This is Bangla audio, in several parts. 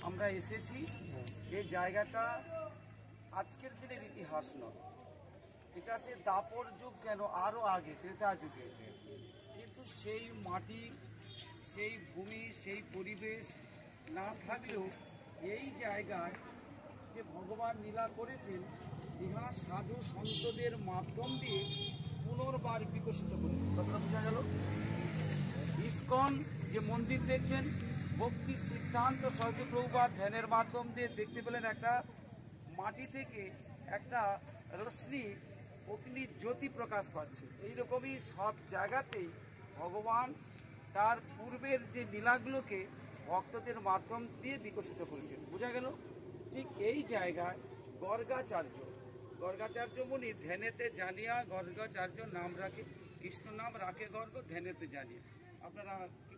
আমরা এসেছি। এই জায়গাটা আজকের দিনের ইতিহাস নয়, এটা সে দাপর যুগ কেন আরও আগে ত্রেতা যুগে। কিন্তু সেই মাটি, সেই ভূমি, সেই পরিবেশ না থাকলেও এই জায়গায় যে ভগবান লীলা করেছেন, ইহা সাধু সন্তদের মাধ্যম দিয়ে পুনর্বার বিকশিত করেছেন। কথাটা বোঝা গেল? ইস্কন যে মন্দির দেখছেন, ভক্তি সিদ্ধান্ত সরকারি প্রভুপাদ ধ্যানের মাধ্যম দিয়ে দেখতে পেলেন একটা মাটি থেকে একটা রশ্মি অগ্নি জ্যোতি প্রকাশ পাচ্ছে। এইরকমই সব জায়গাতেই ভগবান তার পূর্বের যে লীলাগুলোকে ভক্তদের মাধ্যম দিয়ে বিকশিত করেছেন। বোঝা গেল? ঠিক এই জায়গায় গর্গাচার্য মুনি ধ্যানেতে জানিয়া, গর্গাচার্য নাম রাখে, কৃষ্ণ নাম রাখে গর্গ, ধ্যানেতে জানিয়া। আপনারা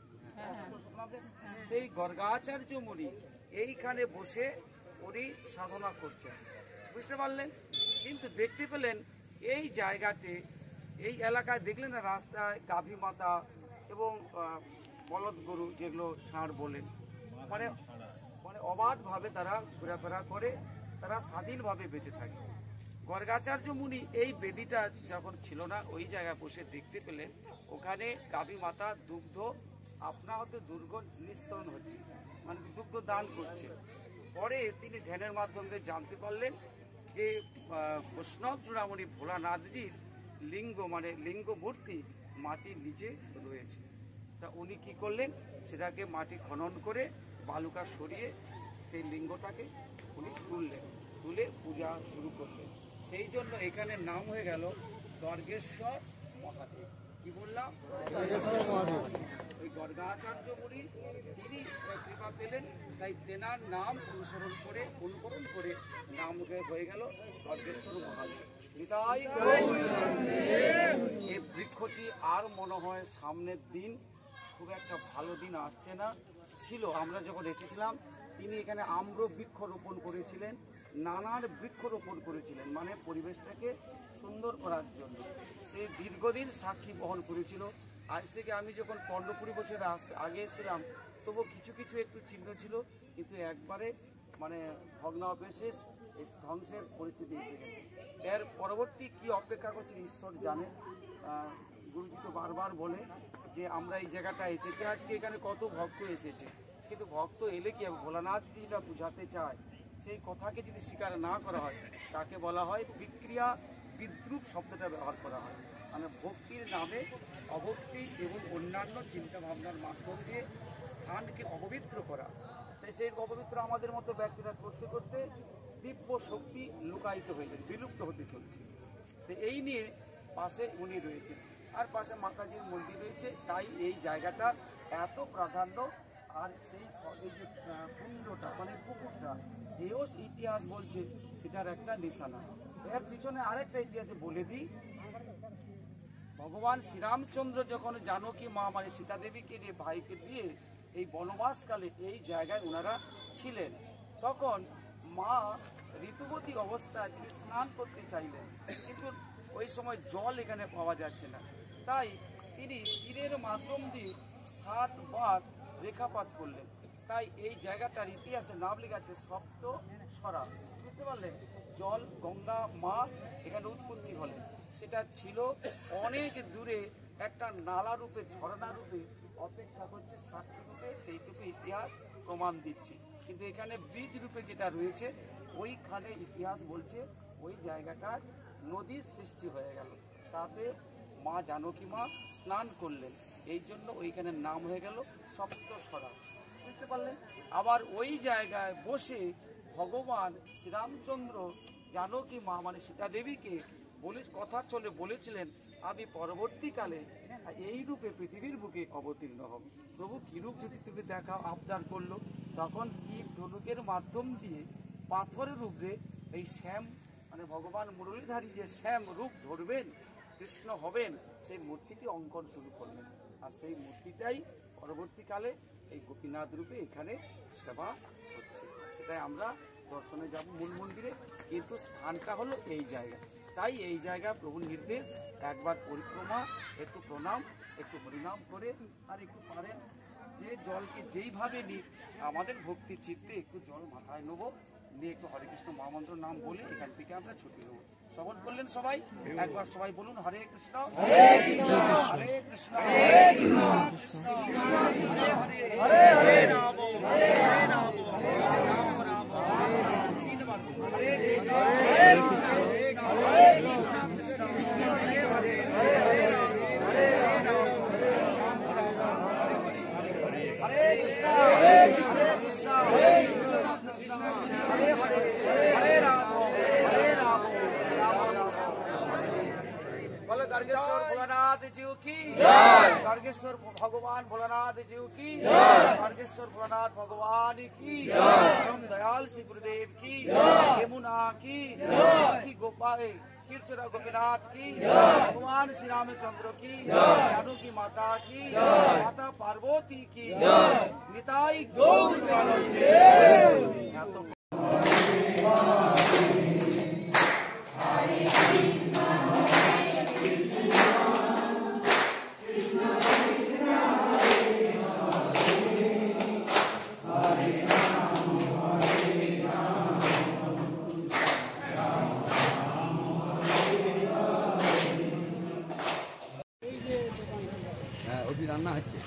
সেই গর্গাচার্য মুনি এইখানে বসে উনি সাধনা করছেন, বুঝতে পারলেন? কিন্তু দেখতে পেলেন এই জায়গাতে, এই এলাকায় দেখলেন না রাস্তায় গাভী মাতা এবং বলদ গরু, যেগুলো ষাঁড় বলেন, মানে মানে অবাধভাবে তারা ঘোরাফেরা করে, তারা স্বাধীনভাবে বেঁচে থাকে। গর্গাচার্য মুনি এই বেদিটা যখন ছিল না, ওই জায়গায় বসে দেখতে পেলেন ওখানে গাভী মাতা দুগ্ধ আপনা হতে দুর্গণ নিঃসরণ হচ্ছে, মানে দুগ্ধ দান করছে। পরে তিনি ধ্যানের মাধ্যমে জানতে পারলেন যে বৈষ্ণব চূড়ামণি ভোলানাথজির লিঙ্গ, মানে লিঙ্গ মূর্তি মাটির নিচে রয়েছে। তা উনি কি করলেন, সেটাকে মাটি খনন করে বালুকা সরিয়ে সেই লিঙ্গটাকে উনি তুলে পূজা শুরু করলেন। সেই জন্য এখানে নাম হয়ে গেল গর্গেশ্বর মহাদেব। কি বললাম? ওই গর্গাচার্য মুনি তিনি কৃপা পেলেন, তাই তেনার নাম অনুকরণ করে নাম হয়ে গেল গর্গেশ্বর মহাদেব। এই বৃক্ষটি আর মনে হয় সামনের দিন খুব একটা ভালো দিন আসছে না। ছিল, আমরা যখন এসেছিলাম তিনি এখানে আম্র বৃক্ষ রোপণ করেছিলেন, নানান বৃক্ষ রোপণ করেছিলেন, মানে পরিবেশটাকে সুন্দর করার জন্য। সে দীর্ঘদিন সাক্ষী বহন করেছিল। আজ থেকে আমি যখন 15-20 বছর আগে এসেছিলাম, তবু কিছু কিছু একটু চিহ্ন ছিল, কিন্তু একবারে মানে ভগ্নাবশেষ, ধ্বংসের পরিস্থিতি এসে গেছে। এর পরবর্তী কি অপেক্ষা করছে ঈশ্বর জানে। গুরুজি তো বারবার বলে যে আমরা এই জায়গাটা এসেছি, আজকে এখানে কত ভক্ত এসেছে, কিন্তু ভক্ত এলে কি হবে, ভোলানাথ যেটা বুঝাতে চায় সেই কথাকে যদি স্বীকার না করা হয়, তাকে বলা হয় বিক্রিয়া বিদ্রুপ শব্দটা ব্যবহার করা হয়। মানে ভক্তির নামে অভক্তি এবং অন্যান্য চিন্তা ভাবনার মাধ্যম দিয়ে স্থানকে অপবিত্র করা। তাই সেই অপবিত্র আমাদের মতো ব্যক্তিরা করতে করতে দিব্য শক্তি লুকায়িত হয়ে যায়, বিলুপ্ত হতে চলছে। তো এই নিয়ে পাশে উনি রয়েছেন, আর পাশে মাতাজির মন্দির রয়েছে। তাই এই জায়গাটার এত প্রাধান্য। আর সেই এই যে কুণ্ডটা, মানে পুকুরটা, এও ইতিহাস বলছে সেটার একটা নিশানা। এর পিছনে আরেকটা ইতিহাসে বলে দিই, ভগবান শ্রীরামচন্দ্র যখন জানকী মা মানে সীতা দেবীকে নিয়ে, ভাইকে দিয়ে এই বনবাসকালে এই জায়গায় ওনারা ছিলেন, তখন মা ঋতুবতী অবস্থায় তিনি স্নান করতে চাইলেন, কিন্তু ওই সময় জল এখানে পাওয়া যাচ্ছে না। তাই তিনি তীরের মাধ্যম দিয়ে 7 বার রেখাপাত করলেন। তাই এই জায়গাটার ইতিহাসে নাম লেখা আছে সপ্ত সরা। বুঝতে পারলেন? জল গঙ্গা মা এখানে উৎপত্তি হলেন। সেটা ছিল অনেক দূরে একটা নালা রূপে, ঝর্ণা রূপে অপেক্ষা করছে, সাক্ষী রূপে, সেইটুকু ইতিহাস প্রমাণ দিচ্ছে। কিন্তু এখানে বীজ রূপে যেটা রয়েছে, ওইখানে ইতিহাস বলছে ওই জায়গাটার নদীর সৃষ্টি হয়ে গেল, তাতে মা জানকী মা স্নান করলেন, এই জন্য ওইখানে নাম হয়ে গেল সপ্তসরা। বুঝতে পারলেন? আবার ওই জায়গায় বসে ভগবান শ্রীরামচন্দ্র জানকী মা মানে সীতা দেবীকে কথা চলে বলেছিলেন, আমি পরবর্তীকালে এই রূপে পৃথিবীর বুকে অবতীর্ণ হব। প্রভু কিরূপ যদি তুমি দেখাও, আবদার করলো। তখন কি ধনুকের মাধ্যম দিয়ে পাথরের উপরে এই শ্যাম, মানে ভগবান মুরলীধারী যে শ্যাম রূপ ধরবেন, কৃষ্ণ হবেন, সেই মূর্তিটি অঙ্কন শুরু করলেন। আর সেই মূর্তিটাই পরবর্তীকালে এই গোপীনাথ রূপে এখানে সেবা হচ্ছে। সেটাই আমরা দর্শনে যাব মূল মন্দিরে, কিন্তু স্থানটা হলো এই জায়গা। তাই এই জায়গা প্রভুর নির্দেশ, একবার পরিক্রমা, একটু প্রণাম, একটু হরিনাম করে, আর একটু পারেন যে জলকে যেইভাবে নিই, আমাদের ভক্তি চিত্তে একটু জল মাথায় নেবো, নিয়ে একটু হরে কৃষ্ণ মহামন্ত্র নাম বলে এখান থেকে আমরা ছুটি নেবো। শ্রবণ করলেন সবাই? একবার সবাই বলুন হরে কৃষ্ণ হরে কৃষ্ণ হরে কৃষ্ণ কৃষ্ণ হরে হরে হরে রাম হরে রাম রাম রাম তিনবার হরে কৃষ্ণ হরে কৃষ্ণ হরে কৃষ্ণ কৃষ্ণ কৃষ্ণ হরে হরে হরে রাম হরে রাম রাম রাম হরে কৃষ্ণ হরে কৃষ্ণ কৃষ্ণ হরে কৃষ্ণ কৃষ্ণ হরে হরে হরে রাম হরে রাম রাম রাম। बोलो गर्गेश्वर भोलानाथ जी की जय, गर्गेश्वर भगवान भोलानाथ जी की जय, गर्गेश्वर भोलानाथ भगवान की जय, परम दयाल श्री गुरुदेव की जय, यमुना की जय, गोपाल कीर्चरा गोपीनाथ की जय, भगवान श्री रामचंद्र की जय, जानकी माता की जय, माता पार्वती की जय, निताई गौर রান্না হচ্ছে।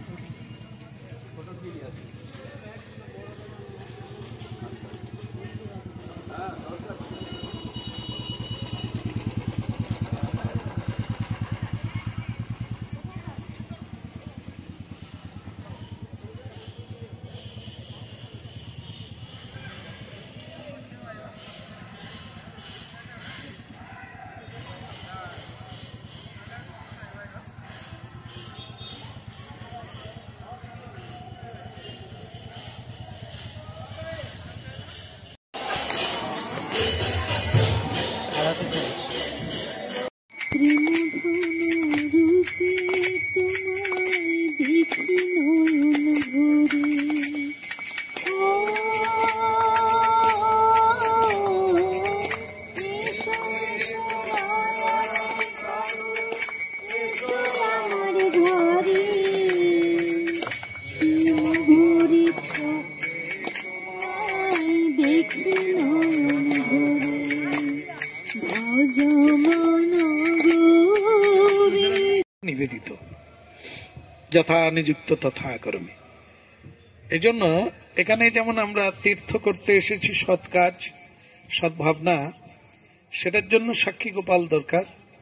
নিবেদিত যথা নিযুক্ত তথা কর্মে। এজন্য এখানে যেমন আমরা তীর্থ করতে এসেছি, সৎ কাজ সদ্ভাবনা, সেটার জন্য সাক্ষী গোপাল দরকার।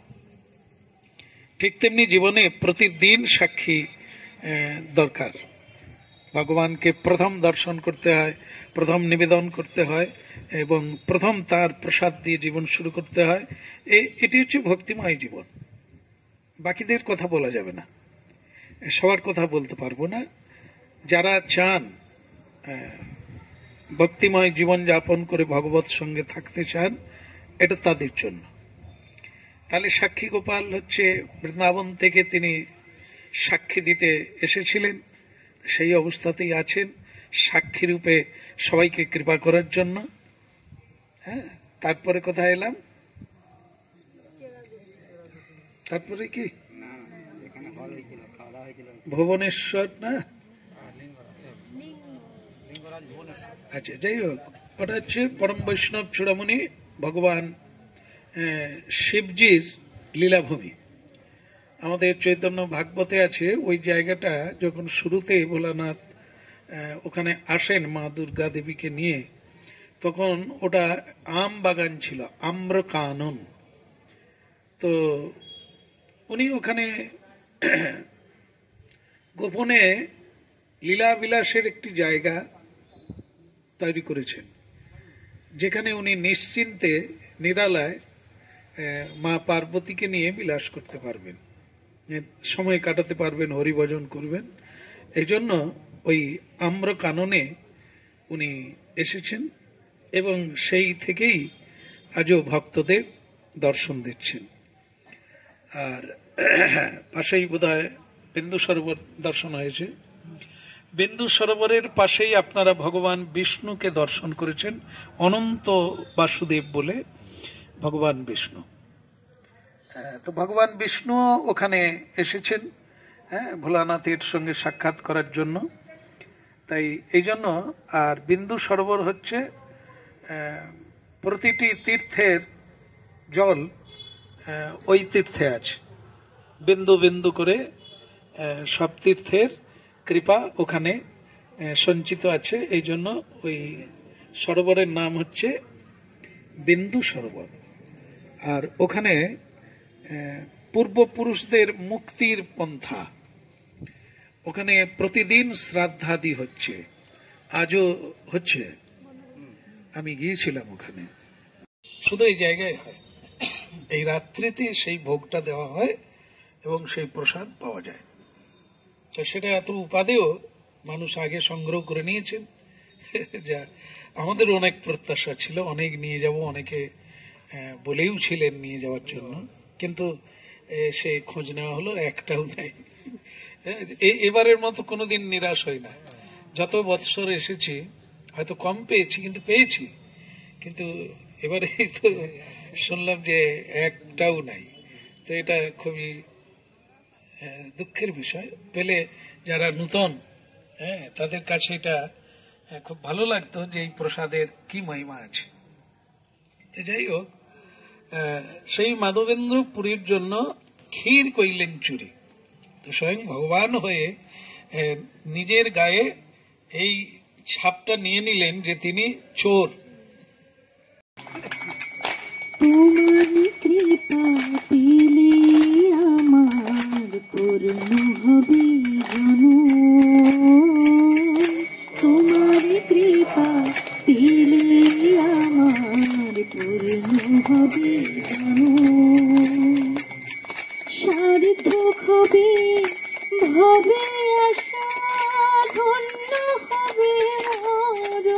ঠিক তেমনি জীবনে প্রতিদিন সাক্ষী দরকার। ভগবানকে প্রথম দর্শন করতে হয়, প্রথম নিবেদন করতে হয় এবং প্রথম তার প্রসাদ দিয়ে জীবন শুরু করতে হয়। এটি হচ্ছে ভক্তিময় জীবন। বাকিদের কথা বলা যাবে না, সবার কথা বলতে পারবো না। যারা চান ভক্তিময় জীবন যাপন করে ভগবত সঙ্গে থাকতে চান, এটা তাদের জন্য। তাহলে সাক্ষী গোপাল হচ্ছে বৃন্দাবন থেকে তিনি সাক্ষী দিতে এসেছিলেন, সেই অবস্থাতেই আছেন সাক্ষী রূপে সবাইকে কৃপা করার জন্য। হ্যাঁ, তারপরে কোথায় এলাম? তারপরে কি ভুবনেশ্বর না? আচ্ছা, যাই হোক, ওটা হচ্ছে পরম বৈষ্ণব চূড়ামণি ভগবান শিবজির লীলাভূমি। আমাদের চৈতন্য ভাগবতে আছে ওই জায়গাটা যখন শুরুতে ভোলানাথ ওখানে আসেন মা দুর্গা দেবীকে নিয়ে, তখন ওটা আম বাগান ছিল, আম্রকানন। তো উনি ওখানে গোপনে লীলা বিলাসের একটি জায়গা তৈরি করেছেন, যেখানে উনি নিশ্চিন্তে নিরালায় মা পার্বতীকে নিয়ে বিলাস করতে পারবেন, সময় কাটাতে পারবেন, হরিভজন করবেন। এই জন্য ওই আম্রকাননে উনি এসেছেন এবং সেই থেকেই আজও ভক্তদের দর্শন দিচ্ছেন। আর পাশেই বোধহয় বিন্দু সরোবর দর্শন হয়েছে। বিন্দু সরোবরের পাশেই আপনারা ভগবান বিষ্ণুকে দর্শন করেছেন, অনন্ত বাসুদেব বলে ভগবান বিষ্ণু। তো ভগবান বিষ্ণু ওখানে এসেছেন হ্যাঁ, ভোলানাথের সঙ্গে সাক্ষাৎ করার জন্য। তাই এই জন্য আর বিন্দু সরোবর হচ্ছে প্রতিটি তীর্থের জল ওই তীর্থে আছে, বিন্দু বিন্দু করে সব তীর্থের কৃপা ওখানে সঞ্চিত আছে। এই জন্য ওই সরোবরের নাম হচ্ছে বিন্দু সরোবর। আর ওখানে পূর্বপুরুষদের মুক্তির পন্থা, ওখানে প্রতিদিন শ্রাদ্ধাদি হচ্ছে, আজও হচ্ছে। আমি গিয়েছিলাম ওখানে, শুধু এই জায়গায় হয়, এই রাত্রিতে সেই ভোগটা দেওয়া হয় এবং সেই প্রসাদ পাওয়া যায়। তো সেটা এত উপাদেয় মানুষ আগে সংগ্রহ করে নিয়েছেন, যা আমাদের অনেক প্রত্যাশা ছিল, অনেক নিয়ে যাব, অনেকে বলেও ছিলেন নিয়ে যাওয়ার জন্য, কিন্তু সে খোঁজ নেওয়া হলো, একটাও নেই। এবারের মতো কোনোদিন নিরাশ হই না, যত বৎসর এসেছি হয়তো কম পেয়েছি, কিন্তু পেয়েছি। কিন্তু এবারে তো শুনলাম যে একটাও নাই, তো এটা খুবই দুঃখের বিষয়। পেলে যারা নূতন, হ্যাঁ, তাদের কাছে এটা খুব ভালো লাগতো যে এই প্রসাদের কি মহিমা আছে। যাই হোক, সেই মাধবেন্দ্র পুরীর জন্য ক্ষীর কইলেন চুরি। তো স্বয়ং ভগবান হয়ে নিজের গায়ে এই ছাপটা নিয়ে নিলেন যে তিনি চোর। তোমার কৃপা পেলে আমার পূর্ণ হবে জন, তোমার কৃপা পেলে আমার পূর্ণ হবে জন, সার্থক হবে ভবে আশা, ধন্য হবে মোর,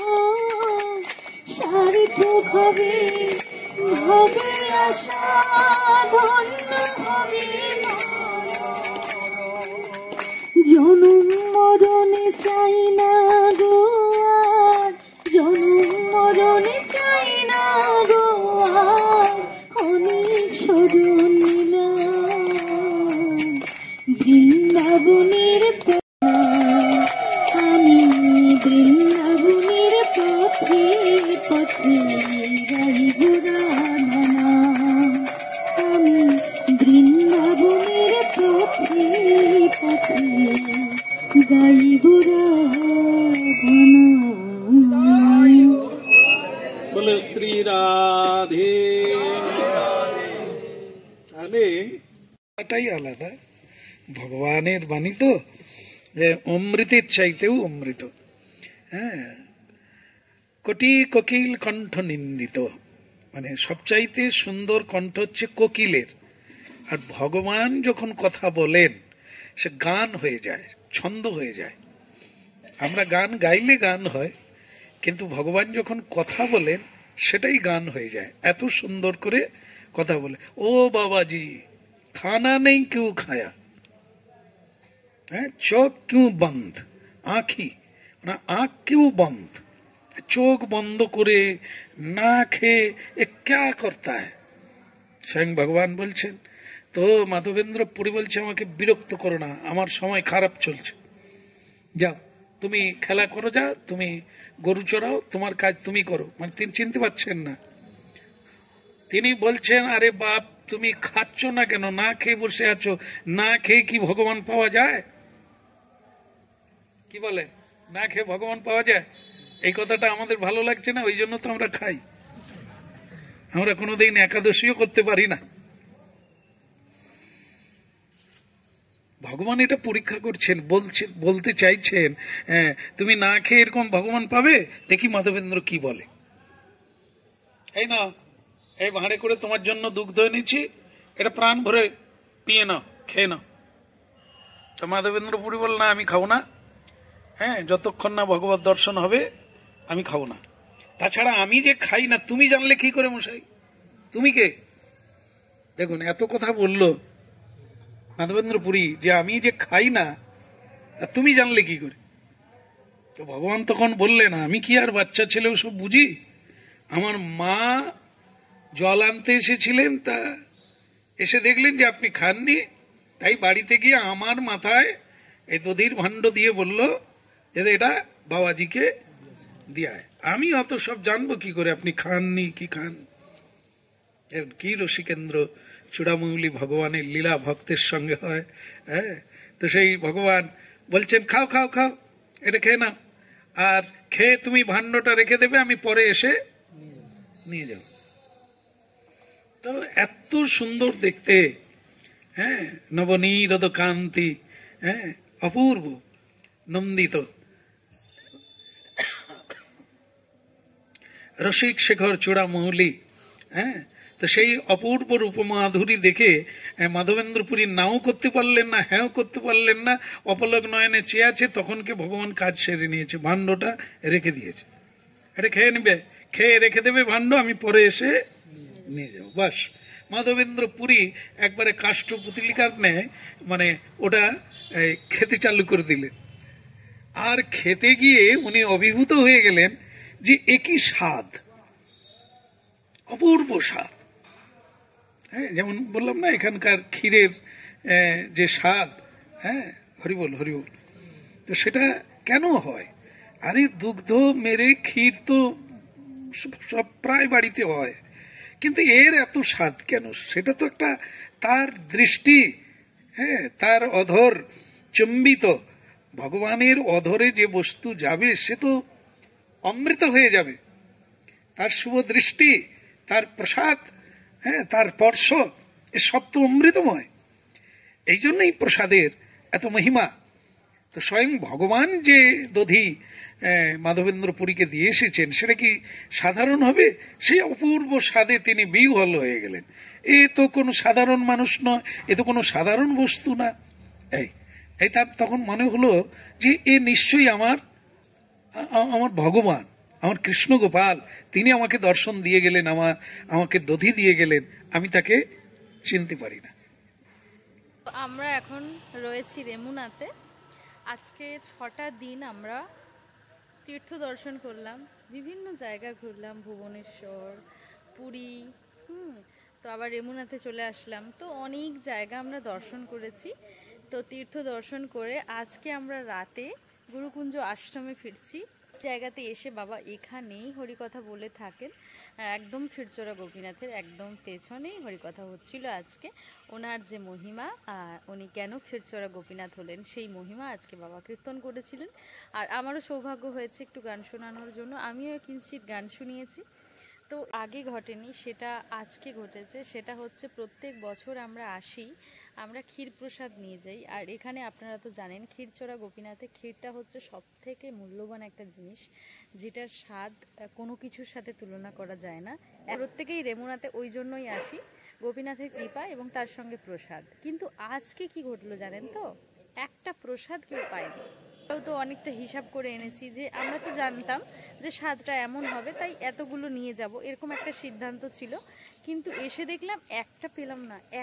সার্থক হবে ভবে আশা, ধন্য হবে জনম মরণে চাই না গো আর, জনম মরণে চাই না গো আর, অনেক স্মরণ বৃন্দাবনের আমি, বৃন্দাবনের পথে পথে গাইব রাধনা, আমি বৃন্দাবনের পথে পথে গাইব রাধনা। বলে শ্রী রাধে। তাহলে এটাই আলাদা, ভগবানের বাণী তো অমৃতের চাইতেও অমৃত। হ্যাঁ, কোটি কোকিল কণ্ঠ নিন্দিত, মানে সবচাইতে সুন্দর কণ্ঠ হচ্ছে কোকিলের। আর ভগবান যখন কথা বলেন সে গান হয়ে যায়, ছন্দ হয়ে যায়। আমরা গান গাইলে গান হয়, কিন্তু ভগবান যখন কথা বলেন সেটাই গান হয়ে যায়, এত সুন্দর করে কথা বলে। ও বাবাজি খানা নেই কেউ খায়া, চোখ क्यों बंद, आँखी ना आँख क्यों बंद, চোখ বন্ধ করে না খেয়ে এ क्या करता है। স্বয়ং ভগবান বলছেন। তো মাধবেন্দ্র পুরী বলছে আমাকে বিরক্ত করো না, আমার সময় খারাপ চলছে, যাও তুমি খেলা করো, যা তুমি গরু চড়াও, তোমার কাজ তুমি করো। মানে তিনি চিনতে পারছেন না, তিনি বলছেন আরে বাপ তুমি খাচ্ছ না কেন, না খেয়ে বসে আছো, না খেয়ে কি ভগবান পাওয়া যায়? কি বলে, না খেয়ে ভগবান পাওয়া যায়? এই কথাটা আমাদের ভালো লাগছে না, ওই জন্য তো আমরা খাই। আমরা কোনোদিন একাদশীও করতে পারি না। ভগবান এটা পরীক্ষা করছেন, বলতে চাইছেন তুমি না খেয়ে এরকম ভগবান পাবে। দেখি মাধবেন্দ্র কি বলে। এই না, এই ভাঁড়ে করে তোমার জন্য দুগ্ধ এনেছি, এটা প্রাণ ভরে পিয়ে নাও, খেয়ে নাও। তো মাধবেন্দ্র পুরী বল না আমি খাবো না, হ্যাঁ যতক্ষণ না ভগবত দর্শন হবে আমি খাবো না। তাছাড়া আমি যে খাই না তুমি জানলে কি করে মশাই, তুমি কে? দেখুন এত কথা বললো মাধবেন্দ্র পুরী যে আমি যে খাই না তুমি জানলে কি করে। তো ভগবান তখন বললেন আমি কি আর বাচ্চা ছেলেও সব বুঝি? আমার মা জল আনতে এসেছিলেন, তা এসে দেখলেন যে আপনি খাননি, তাই বাড়িতে গিয়ে আমার মাথায় এই দধির ভাণ্ড দিয়ে বলল যে এটা বাবাজিকে দিয়ায়। আমি অত সব জানবো কি করে, আপনি খাননি কি খান? কি রসিকেন্দ্র চূড়ামৌলি ভগবানের লীলা ভক্তের সঙ্গে হয়। হ্যাঁ, তো সেই ভগবান বলছেন খাও খাও খাও, এটা খেয়ে নাও, আর খেয়ে তুমি ভাণ্ডটা রেখে দেবে, আমি পরে এসে নিয়ে যাব। তো এত সুন্দর দেখতে, হ্যাঁ, নবনীরদ কান্তি, হ্যাঁ, অপূর্ব নন্দিত রসিক শেখর চূড়ামৌলি। হ্যাঁ, তো সেই অপূর্ব রূপমাধুরী দেখে মাধবেন্দ্রপুরী নাও করতে পারলেন না, হ্যাঁ করতে পারলেন না, অপলক নয়নে চেয়ে আছে। তখনকে ভগবান কাজ সেরে নিয়েছে, ভাণ্ডটা রেখে দিয়েছে। এটা খেয়ে নেবে, খেয়ে রেখে দেবে ভাণ্ড, আমি পরে এসে নিয়ে যাবো। বাস, মাধবেন্দ্র পুরী একবারে কাষ্ঠ পুতলিকার নেয়, মানে ওটা খেতে চালু করে দিলেন। আর খেতে গিয়ে উনি অভিভূত হয়ে গেলেন যে একই স্বাদ, অপূর্ব স্বাদ। হ্যাঁ, যেমন বললাম না এখানকার ক্ষীরের যে স্বাদ, হ্যাঁ, হরিবল হরিবল। তো সেটা কেন হয়? আরে দুগ্ধ মেরে ক্ষীর তো সব প্রায় বাড়িতে হয়, কিন্তু এর এত স্বাদ কেন? সেটা তো একটা তার দৃষ্টি, হ্যাঁ, তার অধর চুম্বিত। ভগবানের অধরে যে বস্তু যাবে সে তো অমৃত হয়ে যাবে। তার শুভ দৃষ্টি, তার প্রসাদ, হ্যাঁ, তার স্পর্শ, এসব তো অমৃতময়। এই জন্যই প্রসাদের এত মহিমা। তো স্বয়ং ভগবান যে দধি মাধবেন্দ্র পুরীকে দিয়ে এসেছেন সেটা কি সাধারণ হবে? সেই অপূর্ব স্বাদে তিনি বিহ্বল হয়ে গেলেন। এ তো কোনো সাধারণ মানুষ নয়, এ তো কোনো সাধারণ বস্তু না। এই তার তখন মনে হলো যে এ নিশ্চয়ই আমার ভগবান, আমার কৃষ্ণ গোপাল। তিনি আমাকে দর্শন দিয়ে গেলেন, আমাকে দধি দিয়ে গেলেন, আমি তাকে চিনতে পারি না। আমরা এখন রয়েছি রেমুনাতে। আজকে 6টা দিন আমরা তীর্থ দর্শন করলাম, বিভিন্ন জায়গা ঘুরলাম, ভুবনেশ্বর, পুরী, তো আবার রেমুনাতে চলে আসলাম। তো অনেক জায়গা আমরা দর্শন করেছি। তো তীর্থ দর্শন করে আজকে আমরা রাতে গুরুকুঞ্জ আশ্রমে ফিরছি। জায়গাতে এসে বাবা এখানেই হরিকথা বলে থাকেন, একদম ক্ষীরচোরা গোপীনাথের একদম পেছনেই হরিকথা হচ্ছিল। আজকে ওনার যে মহিমা, উনি কেন ক্ষীরচোরা গোপীনাথ হলেন সেই মহিমা আজকে বাবা কীর্তন করেছিলেন। আর আমারও সৌভাগ্য হয়েছে একটু গান শোনানোর জন্য, আমিও কিঞ্চিৎ গান শুনিয়েছি। তো আগে ঘটেনি, সেটা আজকে ঘটেছে। সেটা হচ্ছে প্রত্যেক বছর আমরা আসি, আমরা ক্ষীর প্রসাদ নিয়ে যাই। আর এখানে আপনারা তো জানেন ক্ষীরচোরা গোপীনাথে ক্ষীরটা হচ্ছে সব থেকে মূল্যবান একটা জিনিস, যেটার স্বাদ কোনো কিছুর সাথে তুলনা করা যায় না। প্রত্যেকেই রেমুনাতে ওই জন্যই আসি, গোপীনাথের কৃপা এবং তার সঙ্গে প্রসাদ। কিন্তু আজকে কি ঘটলো জানেন তো? একটা প্রসাদ কেউ পায়নি। তো অনেকটা হিসাব করে এনেছি, যে আমরা তো জানতাম যে স্বাদটা এমন হবে, তাই এতগুলো নিয়ে যাব, এরকম একটা সিদ্ধান্ত ছিল। কিন্তু এসে দেখলাম একটা পেলাম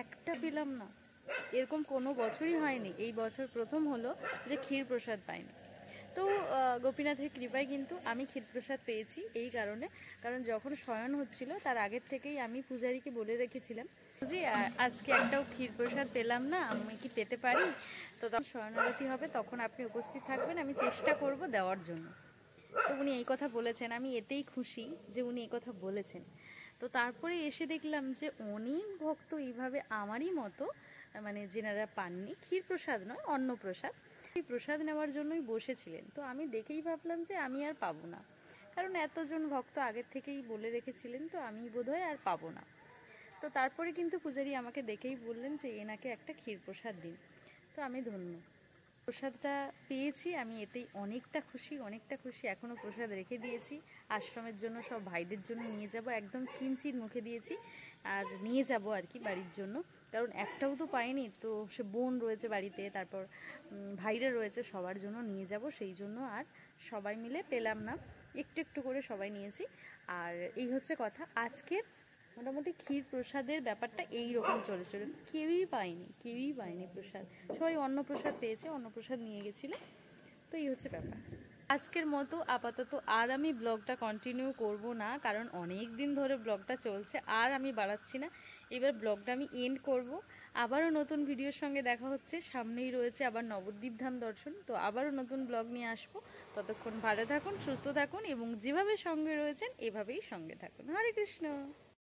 না। এরকম কোনো বছরই হয়নি, এই বছর প্রথম হলো যে ক্ষীর প্রসাদ পাইনি। তো গোপীনাথের কৃপায় কিন্তু আমি ক্ষীর প্রসাদ পেয়েছি এই কারণ যখন শয়ন হচ্ছিল তার আগের থেকেই আমি পূজারীকে বলে রেখেছিলাম যে আজকে একটাও ক্ষীর প্রসাদ পেলাম না, আমি কি পেতে পারি? তো তখন শয়নারতি হবে, তখন আপনি উপস্থিত থাকবেন, আমি চেষ্টা করব দেওয়ার জন্য। তো উনি এই কথা বলেছেন, আমি এতেই খুশি যে উনি এই কথা বলেছেন। তো তারপরে এসে দেখলাম যে অনেক ভক্ত এইভাবে আমারই মতো, মানে যেনারা পাননি ক্ষীর প্রসাদ নয় অন্ন প্রসাদ, এই প্রসাদ নেওয়ার জন্যই বসেছিলেন। তো আমি দেখেই ভাবলাম যে আমি আর পাবো না, কারণ এতজন ভক্ত আগের থেকেই বলে রেখেছিলেন, তো আমি বোধহয় আর পাবো না। তো তারপরে কিন্তু পূজারী আমাকে দেখেই বললেন যে এনাকে একটা ক্ষীর প্রসাদ দিন। তো আমি ধন্য, প্রসাদটা পেয়েছি, আমি এতেই অনেকটা খুশি। এখনও প্রসাদ রেখে দিয়েছি আশ্রমের জন্য, সব ভাইদের জন্য নিয়ে যাব, একদম কিঞ্চিৎ মুখে দিয়েছি আর নিয়ে যাব আর কি বাড়ির জন্য, কারণ একটাও তো পাইনি। তো সে বোন রয়েছে বাড়িতে, তারপর ভাইরা রয়েছে, সবার জন্য নিয়ে যাব, সেই জন্য আর সবাই মিলে পেলাম না, একটু করে সবাই নিয়েছি। আর এই হচ্ছে কথা, আজকের মোটামুটি ক্ষীর প্রসাদের ব্যাপারটা এই রকম চলেছিল, কেউই পায়নি প্রসাদ, সবাই অন্ন প্রসাদ পেয়েছে, অন্ন প্রসাদ নিয়ে গেছিল। তো এই হচ্ছে ব্যাপার। আজকের মতো আপাতত আর আমি ব্লগটা কন্টিনিউ করব না, কারণ অনেক দিন ধরে ব্লগটা চলছে, আর আমি বাড়াচ্ছি না। এবার ব্লগটা আমি এন্ড করব। আবারও নতুন ভিডিওর সঙ্গে দেখা হচ্ছে, সামনেই রয়েছে আবার নবদ্বীপ ধাম দর্শন, তো আবারও নতুন ব্লগ নিয়ে আসবো। ততক্ষণ ভালো থাকুন, সুস্থ থাকুন এবং যেভাবে সঙ্গে রয়েছেন এভাবেই সঙ্গে থাকুন। হরে কৃষ্ণ।